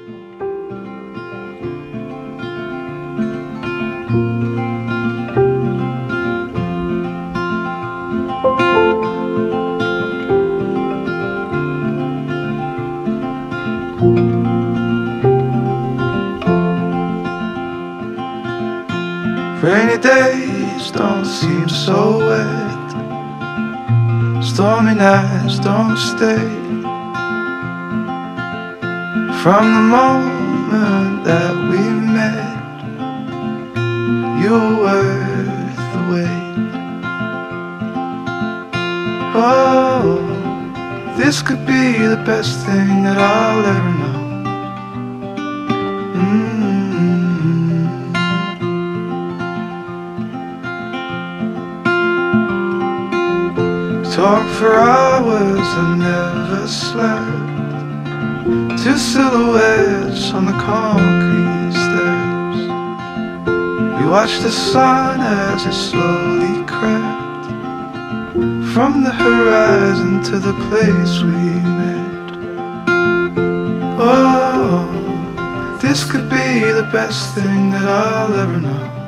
Rainy days don't seem so wet, stormy nights don't stay. From the moment that we met, you were worth the wait. Oh, this could be the best thing that I'll ever know. Talked for hours and never slept, two silhouettes on the concrete steps. We watched the sun as it slowly crept from the horizon to the place we met. Oh, this could be the best thing that I'll ever know.